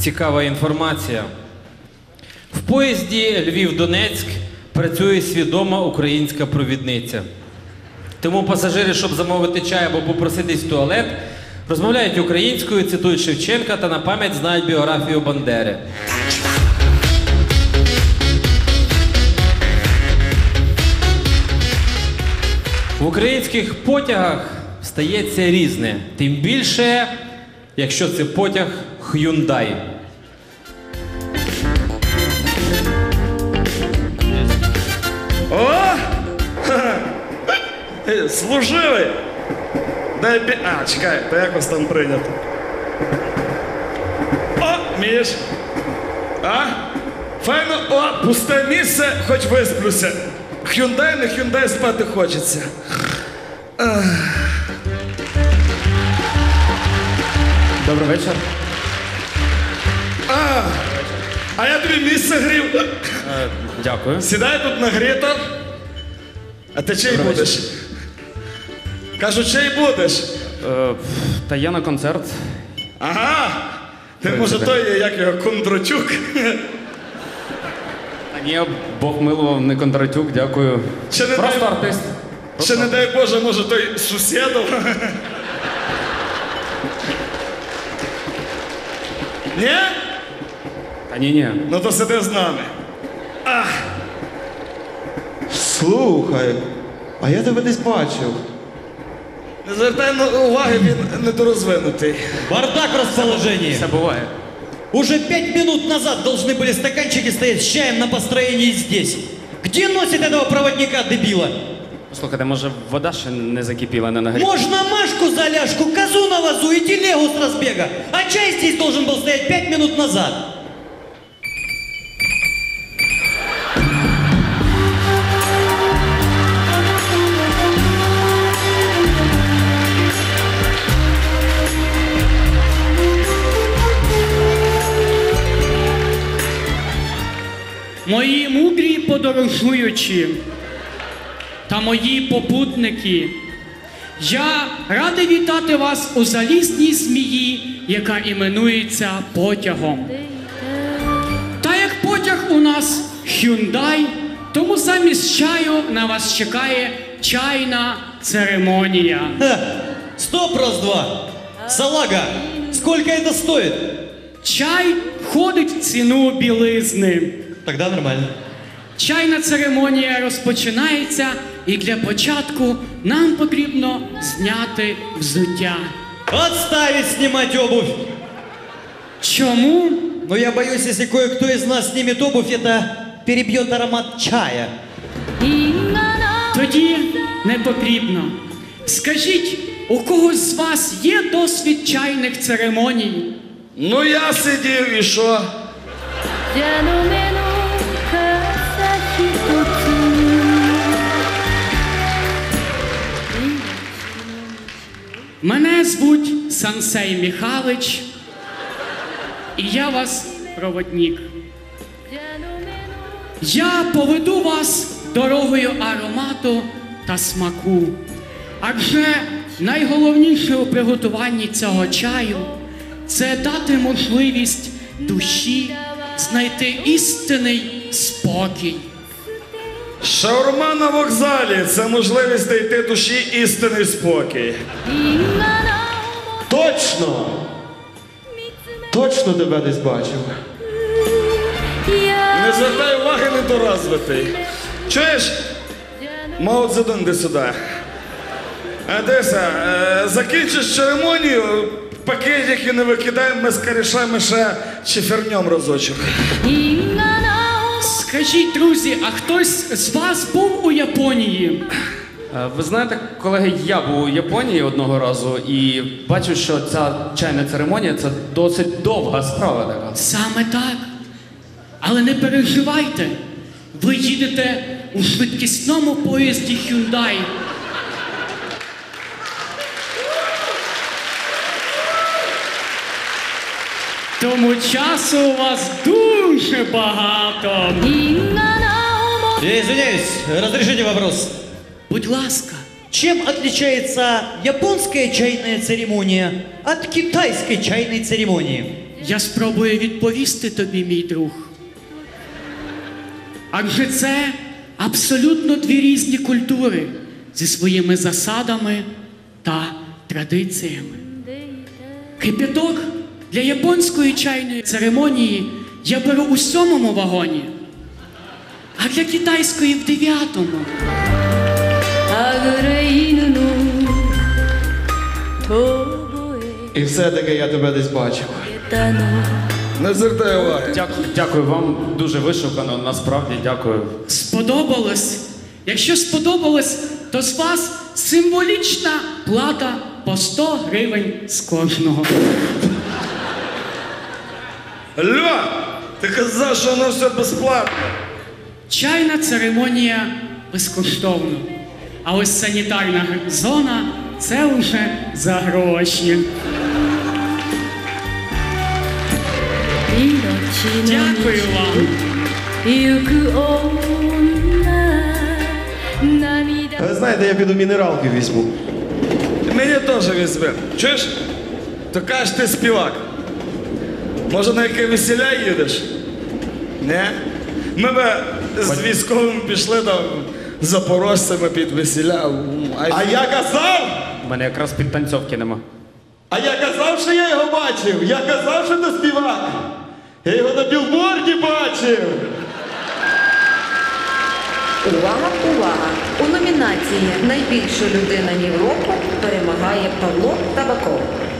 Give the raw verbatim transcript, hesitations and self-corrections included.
цікава інформація. В поїзді Львів-Донецьк працює свідома українська провідниця. Тому пасажири, щоб замовити чай або попроситись в туалет, розмовляють українською, цитують Шевченка та на пам'ять знають біографію Бандери. В українських потягах стається різне. Тим більше, якщо це потяг Hyundai. О! Служивий! Дай бі... А, чекай, то як вас там прийнято? О, Міш! А? Файно, о, пусте місце, хоч висплюся. Hyundai, не Hyundai, спати хочеться. Ах. Добрий вечір. А, а я тобі місце грів. Е, дякую. Сідай тут нагріто. А ти чий Добрий будеш? Кажу, чий будеш? Е, та я на концерт. Ага. Ти, може, той, як його, Кондратюк? А ні, Бог милував, не Кондратюк, дякую. Чи не Просто дай... артист. Ще не дай Боже, може той Сусєдов? Ні? Та ні-ні. Ну то сиди з нами. Ах. Слухай, а я тебе десь бачив. Не звертай уваги, він недорозвинутий. Бардак в расположении. Все буває. Уже пять минут назад должны были стаканчики стоять с чаем на построении здесь. Где носит этого проводника, дебила? Слухайте, може вода ще не закипіла, не нагріла? Можно Машку за ляжку, козу на вазу и телегу с разбега. А чай здесь должен был стоять пять минут назад. Мої мудрі подорожуючі та мої попутники, я радий вітати вас у залізній змії, яка іменується потягом. Та як потяг у нас Hyundai, тому замість чаю на вас чекає чайна церемонія. Ха, стоп, раз-два. Салага, сколько это стоит? Чай входить в ціну білизни. Тогда нормально. Чайна церемонія розпочинається, і для початку нам потрібно зняти взуття. Отставить снимать обувь. Чому? Но я боюсь, если кое-кто из нас снимет обувь, это перебьет аромат чая. Тоді не потрібно. Скажіть, у когось з вас є досвід чайних церемоній? Ну я сидів і що? Мене звуть Сансей Михалич, і я вас проводник. Я поведу вас дорогою аромату та смаку. Адже найголовніше у приготуванні цього чаю – це дати можливість душі знайти істинний спокій. Шаурма на вокзалі – це можливість знайти душі істинний спокій. Точно! Точно тебе десь бачив. Не звертай уваги, недоразвитий. Чуєш? Мао Цзедун, іди сюди. А дивися, е, закінчиш церемонію, пакетики не викидай, ми з корішами ще чифернем разочок. Скажіть, друзі, а хтось з вас був у Японії? Е, Ви знаєте, колеги, я був у Японії одного разу і бачу, що ця чайна церемонія – це досить довга справа така. Саме так. Але не переживайте. Ви їдете у швидкісному поїзді Hyundai. Тому часу у вас дуже багато. Я извиняюсь, разрешите вопрос. Будь ласка. Чем отличается японская чайная церемония от китайской чайной церемонии? я спробую відповісти тобі, мій друг. Адже це абсолютно дві різні культури зі своїми засадами та традиціями. Кип'яток для японської чайної церемонії я беру у сьомому вагоні, а для китайської в дев'ятому. はぐれ犬の遠吠 І все-таки я тебе десь бачив. えたの Не звертай уваги. Дякую, дякую вам, дуже вишукано, насправді дякую. Сподобалось? Якщо сподобалось, то з вас символічна плата по сто гривень з кожного. Льо, ти казав, що воно все безплатно. Чайна церемонія безкоштовна. А ось санітарна зона це вже за гроші. 命の Дякую вам. 行く女涙 Ви знаєте, я піду мінералки візьму. Мені теж візьме. Чуєш? То кажеш, ти співак. Може, на яке весіля їдеш? Не? Ми би з військовими пішли там запорожцями під весіля. А я казав! У мене якраз підтанцьовки нема. А я казав, що я його бачив! Я казав, що це співак! Я його на білборді бачив! Увага, увага! У номінації «Найбільша людина Європи» перемагає Павло Табаков.